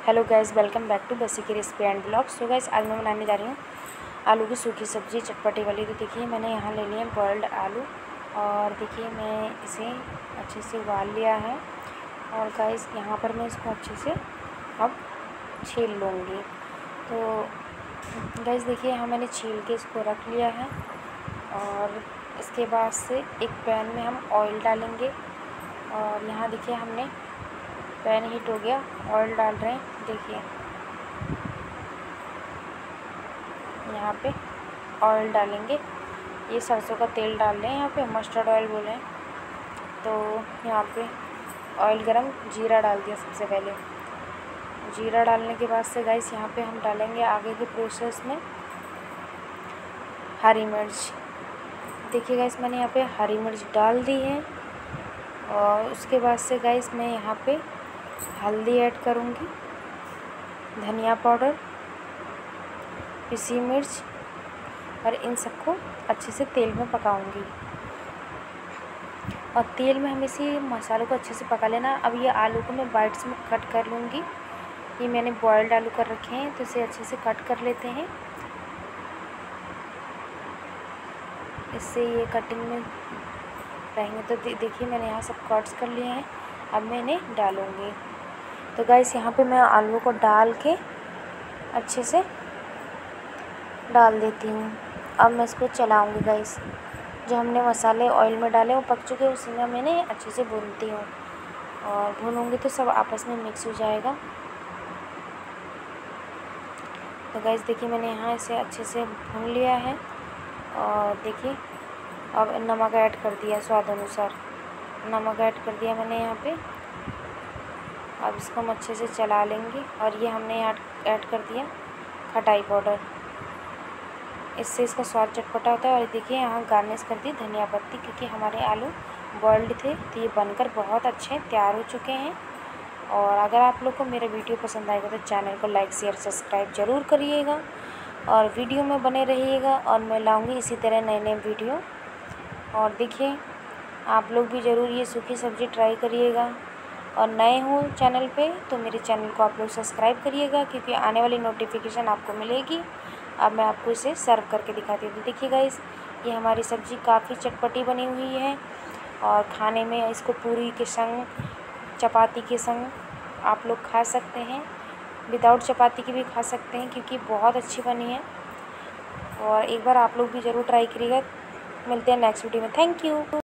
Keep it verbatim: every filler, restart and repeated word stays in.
Hello guys, welcome back to Bassi की recipe and blog. So guys, आज मैं बनाने जा रही हूँ आलू की सूखी सब्ज़ी चटपटी वाली। तो देखिए, मैंने यहाँ ले लिए बॉइल्ड आलू और देखिए मैं इसे अच्छे से उबाल लिया है। और गाइस, यहाँ पर मैं इसको अच्छे से अब छील लूँगी। तो गाइस देखिए, यहाँ मैंने छील के इसको रख लिया है। और इसके बाद से एक पैन में हम ऑयल डालेंगे। और यहाँ देखिए, हमने पैन हीट हो गया, ऑयल डाल रहे हैं। देखिए यहाँ पे ऑयल डालेंगे, ये सरसों का तेल डाल रहे हैं, यहाँ पे मस्टर्ड ऑयल बोले हैं। तो यहाँ पे ऑयल गरम, जीरा डाल दिया सबसे पहले। जीरा डालने के बाद से गाइस यहाँ पे हम डालेंगे आगे के प्रोसेस में हरी मिर्च। देखिए गाइस, मैंने यहाँ पे हरी मिर्च डाल दी है। और उसके बाद से गाइस मैं यहाँ पे हल्दी ऐड करूँगी, धनिया पाउडर, पिसी मिर्च, और इन सबको अच्छे से तेल में पकाऊंगी। और तेल में हम इसी मसालों को अच्छे से पका लेना। अब ये आलू को मैं बाइट्स में कट कर लूँगी। ये मैंने बॉयल्ड आलू कर रखे हैं, तो इसे अच्छे से कट कर लेते हैं। इससे ये कटिंग में रहेंगे। तो देखिए, मैंने यहाँ सब कट्स कर लिए हैं। अब मैं इन्हें डालूँगी। तो गाइस, यहाँ पे मैं आलू को डाल के अच्छे से डाल देती हूँ। अब मैं इसको चलाऊँगी गाइस। जो हमने मसाले ऑयल में डाले वो पक चुके हैं, उसी में मैंने अच्छे से भूनती हूँ। और भूनूँगी तो सब आपस में मिक्स हो जाएगा। तो गाइस देखिए, मैंने यहाँ इसे अच्छे से भून लिया है। और देखिए, अब नमक ऐड कर दिया स्वाद अनुसार। नमक ऐड कर दिया मैंने यहाँ पे। अब इसको हम अच्छे से चला लेंगे। और ये हमने यहाँ ऐड कर दिया खटाई पाउडर, इससे इसका स्वाद चटपटा होता है। और देखिए, यहाँ गार्निश कर दी धनिया पत्ती, क्योंकि हमारे आलू बॉइल्ड थे। तो ये बनकर बहुत अच्छे तैयार हो चुके हैं। और अगर आप लोग को मेरा वीडियो पसंद आएगा तो चैनल को लाइक शेयर सब्सक्राइब ज़रूर करिएगा और वीडियो में बने रहिएगा। और मैं लाऊँगी इसी तरह नए नए वीडियो। और देखिए, आप लोग भी ज़रूर ये सूखी सब्ज़ी ट्राई करिएगा। और नए हो चैनल पे तो मेरे चैनल को आप लोग सब्सक्राइब करिएगा, क्योंकि आने वाली नोटिफिकेशन आपको मिलेगी। अब मैं आपको इसे सर्व करके दिखाती हूँ। देखिए गाइस, ये हमारी सब्ज़ी काफ़ी चटपटी बनी हुई है। और खाने में इसको पूरी के संग, चपाती के संग आप लोग खा सकते हैं। विदाउट चपाती की भी खा सकते हैं, क्योंकि बहुत अच्छी बनी है। और एक बार आप लोग भी ज़रूर ट्राई करिएगा। मिलते हैं नेक्स्ट वीडियो में। Thank you.